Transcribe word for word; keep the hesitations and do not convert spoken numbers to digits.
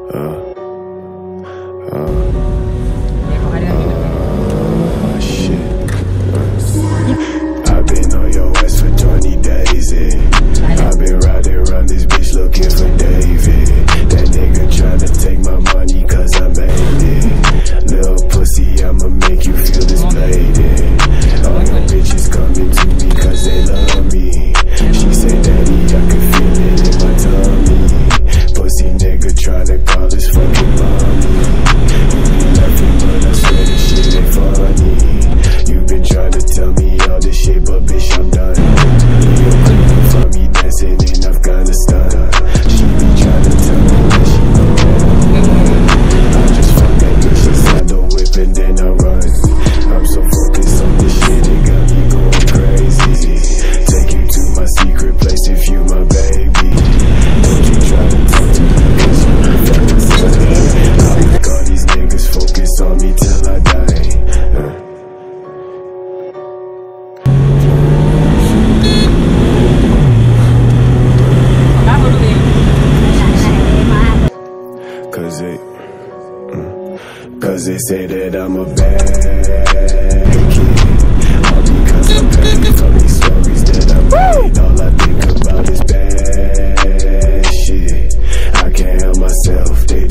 Uh, uh, uh, shit. I've been on your ass for twenty days, eh? I've been riding around this bitch looking for David. That nigga tryna take my money cause I made it. Little pussy, I'ma make you feel this bladed. All your bitches coming to me cause they love me. She said, daddy, I can feel it in my tummy. Pussy nigga tryna call his fucking mommy. You be laughing but I swear this shit ain't funny. You been tryna tell me all this shit but bitch I'm done. You couldn't find me dancing in Afghanistan. She be tryna tell me that she know I just fuck that bitch inside the whip and then I run. I'm so focused on this shit, it got me going crazy. Take you to my secret place if you my baby. Don't you try to talk to me cause you can fuck myself. I make all these niggas focus on me till I die. uh. Cause they, mm, cause they say that I'm a bad kid.